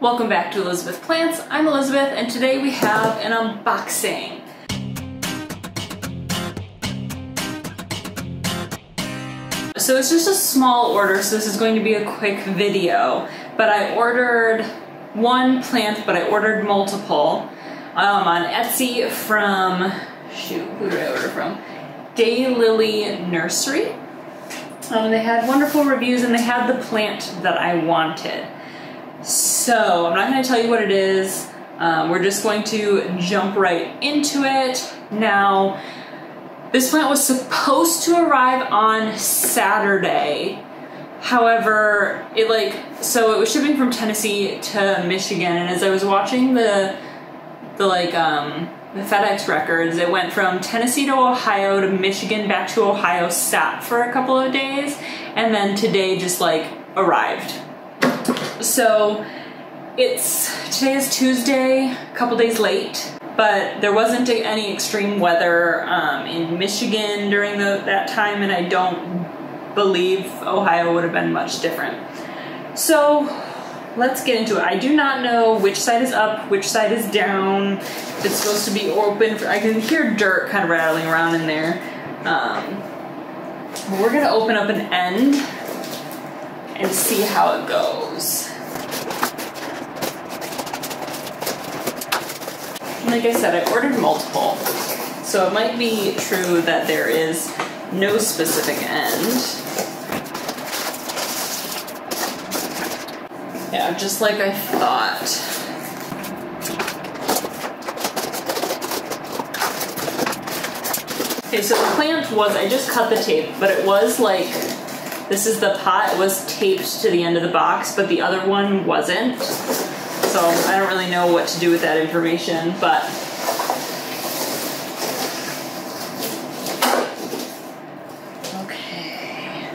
Welcome back to Elizabeth Plants. I'm Elizabeth and today we have an unboxing. So it's just a small order, so this is going to be a quick video, but I ordered one plant, but I ordered multiple on Etsy from, who did I order from? Daylily Nursery. They had wonderful reviews and they had the plant that I wanted. So I'm not going to tell you what it is. We're just going to jump right into it. Now, this plant was supposed to arrive on Saturday. However, it was shipping from Tennessee to Michigan, and as I was watching the FedEx records, it went from Tennessee to Ohio to Michigan back to Ohio, sat for a couple of days, and then today just arrived. So today is Tuesday, a couple days late, but there wasn't any extreme weather in Michigan during that time, and I don't believe Ohio would have been much different. So let's get into it. I do not know which side is up, which side is down. It's supposed to be open. I can hear dirt kind of rattling around in there. We're gonna open up an end and see how it goes. Like I said, I ordered multiple, so it might be true that there is no specific end. Yeah, just like I thought. Okay, so the plant was, I just cut the tape, but it was this is the pot, it was taped to the end of the box, but the other one wasn't. So I don't really know what to do with that information, but okay.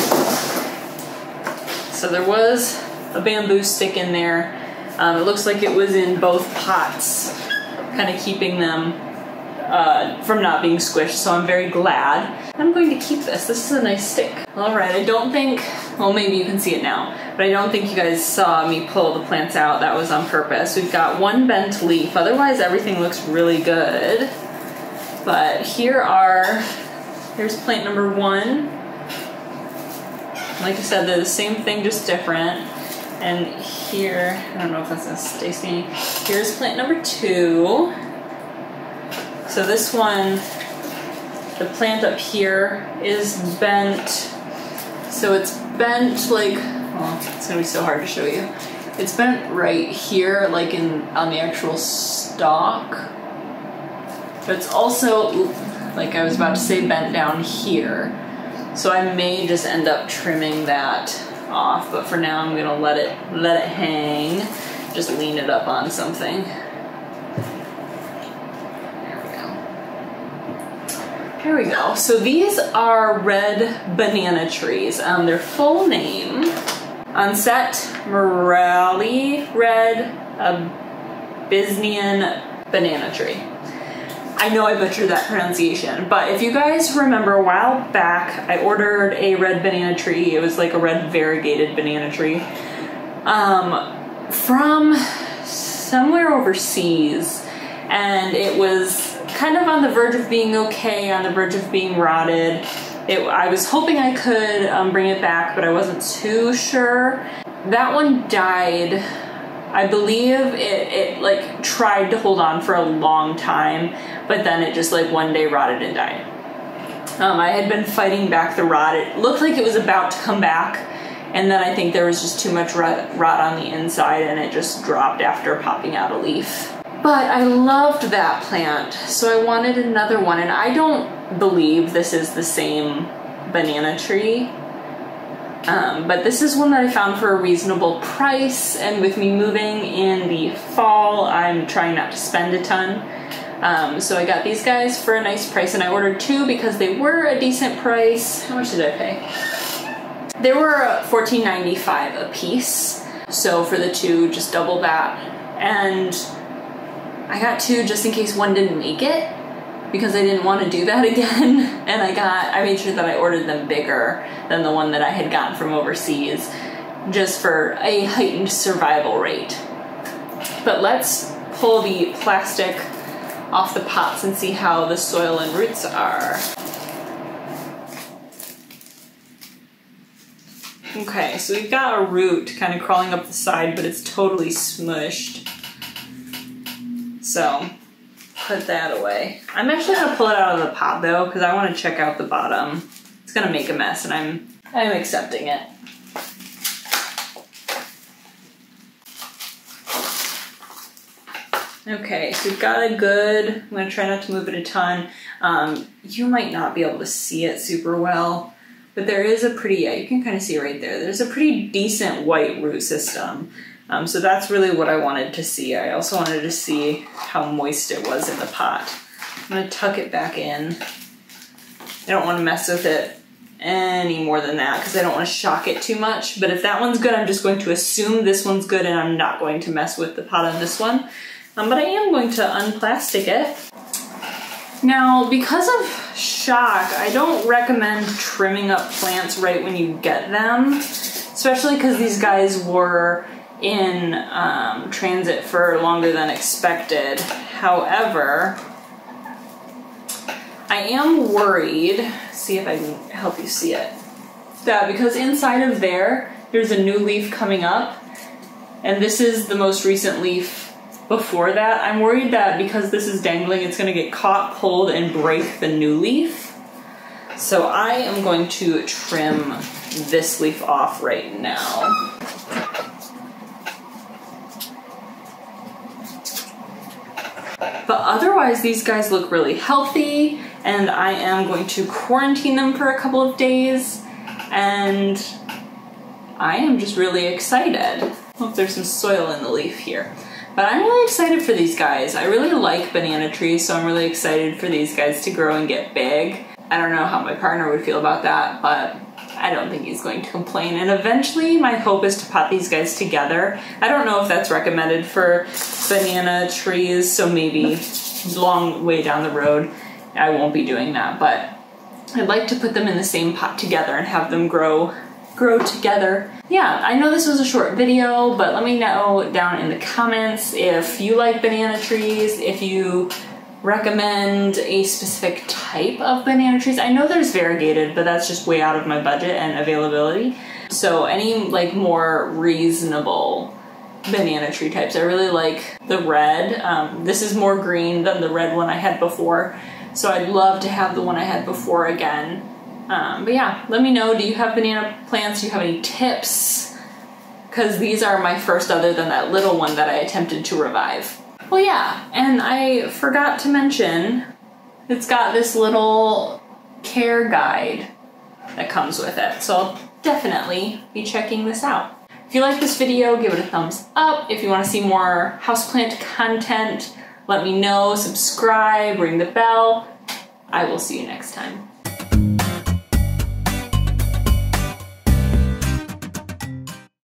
So there was a bamboo stick in there. It looks like it was in both pots, kind of keeping them from not being squished, so I'm very glad. I'm going to keep this. This is a nice stick. All right, I don't think, well, maybe you can see it now, but I don't think you guys saw me pull the plants out. That was on purpose. We've got one bent leaf. Otherwise, everything looks really good. But here's plant number one. Like I said, they're the same thing, just different. And here, I don't know if that's gonna stay standing. Here's plant number two. So this one, the plant up here is bent. So it's bent it's gonna be so hard to show you. It's bent right here, on the actual stalk. But it's also, like I was about to say, bent down here. So I may just end up trimming that off, but for now I'm gonna let it hang. Just lean it up on something. Here we go. So these are red banana trees. Their full name, Onset Morali Red Abyssinian Banana Tree. I know I butchered that pronunciation, but if you guys remember a while back, I ordered a red banana tree. It was like a red variegated banana tree from somewhere overseas, and it was kind of on the verge of being okay, on the verge of being rotted. I was hoping I could bring it back, but I wasn't too sure. That one died. I believe it tried to hold on for a long time, but then it just one day rotted and died. I had been fighting back the rot. It looked like it was about to come back, and then I think there was just too much rot on the inside and it just dropped after popping out a leaf. But I loved that plant, so I wanted another one, and I don't believe this is the same banana tree. But this is one that I found for a reasonable price, and with me moving in the fall, I'm trying not to spend a ton. So I got these guys for a nice price, and I ordered two because they were a decent price. How much did I pay? They were $14.95 a piece, so for the two, just double that. And I got two just in case one didn't make it, because I didn't want to do that again. And I made sure that I ordered them bigger than the one that I had gotten from overseas, just for a heightened survival rate. But let's pull the plastic off the pots and see how the soil and roots are. Okay, so we've got a root kind of crawling up the side, but it's totally smushed. So, put that away. I'm actually gonna pull it out of the pot though, because I want to check out the bottom. It's gonna make a mess, and I'm accepting it. Okay, so we've got a good, I'm gonna try not to move it a ton. You might not be able to see it super well, but there is a pretty, yeah, you can kind of see right there. There's a pretty decent white root system. So that's really what I wanted to see. I also wanted to see how moist it was in the pot. I'm gonna tuck it back in. I don't wanna mess with it any more than that because I don't wanna shock it too much. But if that one's good, I'm just going to assume this one's good and I'm not going to mess with the pot on this one. But I am going to unplastic it. Now, because of shock, I don't recommend trimming up plants right when you get them, especially because these guys were in transit for longer than expected. However, I am worried, see if I can help you see it, that because inside of there's a new leaf coming up, and this is the most recent leaf before that. I'm worried that because this is dangling, it's gonna get caught, pulled, and break the new leaf. So I am going to trim this leaf off right now. But otherwise, these guys look really healthy, and I am going to quarantine them for a couple of days, and I am just really excited. Hope there's some soil in the leaf here. But I'm really excited for these guys. I really like banana trees, so I'm really excited for these guys to grow and get big. I don't know how my partner would feel about that, but I don't think he's going to complain. And eventually my hope is to pot these guys together. I don't know if that's recommended for banana trees, so maybe long way down the road I won't be doing that, but I'd like to put them in the same pot together and have them grow together. Yeah, I know this was a short video, but let me know down in the comments if you like banana trees, if you recommend a specific type of banana trees. I know there's variegated, but that's just way out of my budget and availability. So any like more reasonable banana tree types. I really like the red. This is more green than the red one I had before, so I'd love to have the one I had before again. But yeah, let me know, do you have banana plants? Do you have any tips? Because these are my first other than that little one that I attempted to revive. Well, yeah, and I forgot to mention, it's got this little care guide that comes with it. So I'll definitely be checking this out. If you like this video, give it a thumbs up. If you want to see more houseplant content, let me know, subscribe, ring the bell. I will see you next time.